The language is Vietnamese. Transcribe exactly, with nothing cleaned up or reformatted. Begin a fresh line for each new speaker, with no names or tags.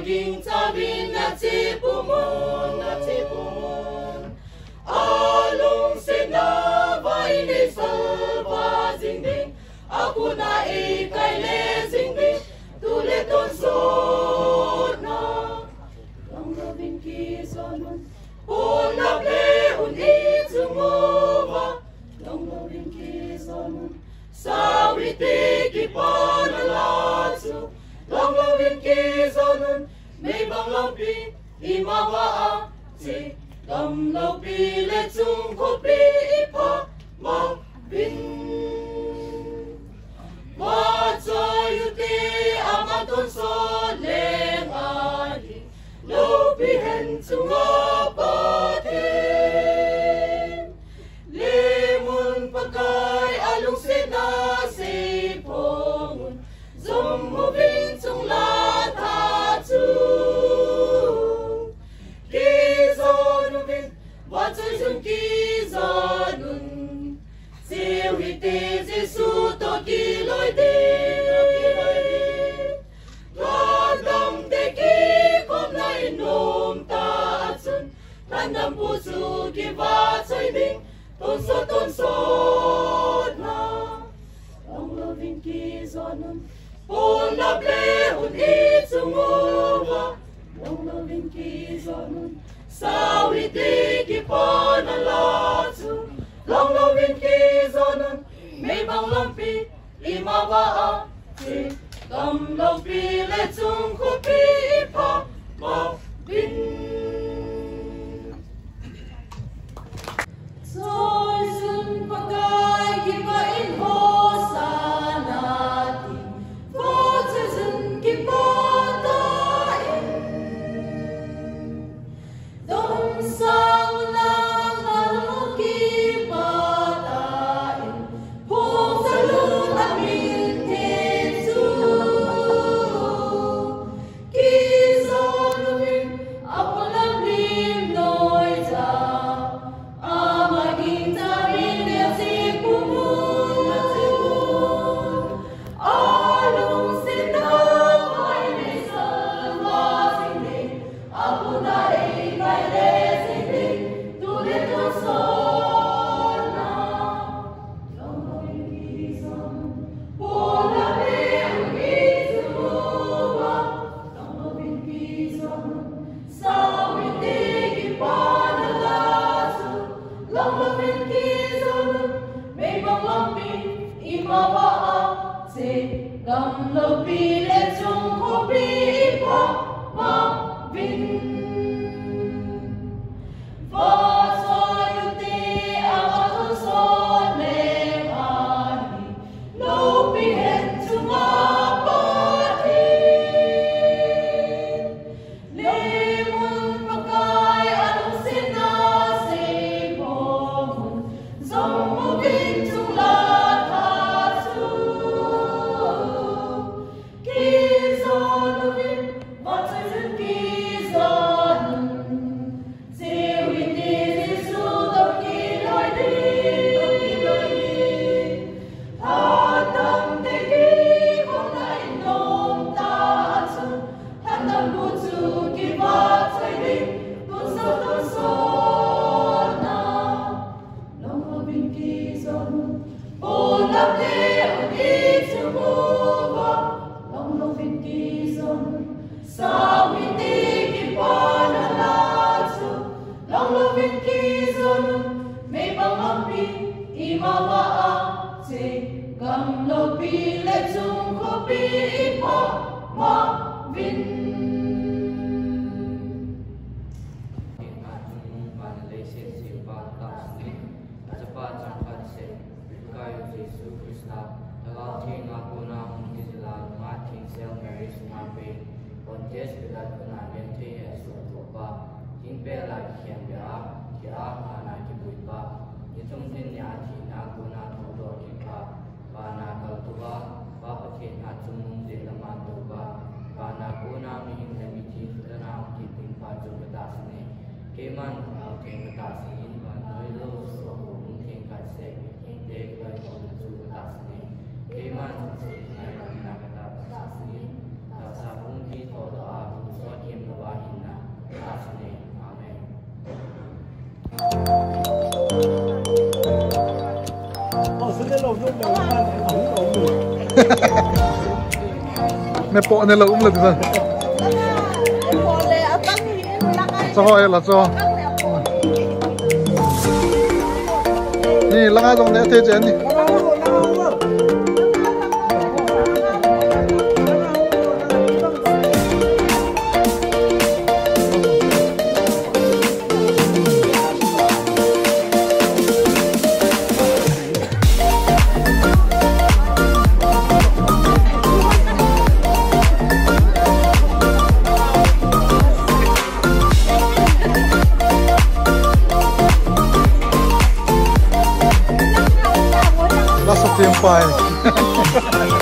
ging tabin na tipumon na tipumon alung sinaba ini salva zingding aku na ikay le zingding tulit unsod na ang labing kisanon unable unit sumova ang labing kisanon sawiti kipanalatso ang labing kisanon may banglapi imawaa si gamlaw pilit sungkopi ipa mabin matsayuti amaton soleng adi lupihen sungapatin limon pagkay alung sinasipongon zumubin sung latatsu kizonubin watsusun kizonun siwite zisu to kiloy din radam teki kom na inom taatsun randam puso kibatsoy ding tunso tunso na ang loving kizonun unable unit sumova ang loving kizonun sawiti kipanalatsu ang loving kizonun may banglampi imawaa si gamlaw pilit sungkopi ipa mabin soy sun pagay kipain ho sa natin fote sun kipatain dom sang lang ang kipatain hong salun amin tinsu kizonuin apulang lim noisa amaging tamin at sipumun at sipun alung sinapay ni salvasing ako na ikay lesing tulit uson na yung mabigisan pulabi ang isumuwa yung mabigisan sa witig ipanalaso lang labing kisanon may banglampi imawaa si gamlaw pilit sungkopi ipa mabin vasayuti ang aton soleng ani lupihen sumapatin limon pagkay anong sinasipongon zumubin sung latatsu kizonubin matsusun kizonun siwiti zisu dom kiloy din hatang teki kong na inom taatsun hatang butsu kibatsoy din tunso tunso na long labing kisanon unable unit sumova long labing kisanon sawiti kipanalatsu long labing kisanon may banglampi imawaa si gamlaw pilit sungkopi ipa mabin
Kontes bilat kenabian te esok lupa, jingpe lagi kian biar, kian mana kibuipa, hitung tinya tina guna todo kipa, bana kal tua, bapatin acung de lama tuba, bana guna mihing lemiti tenang kiping paju betasne, keman keng betasne, ban lo so keng kasek, keng dek lagi paju betasne, keman sih nak kata betasne. Sabung kita doa, so
mẹ bộ này là cũng lực rồi cho hỏi là cho nè lăng ai trong này thế chén đi Lots of team fight.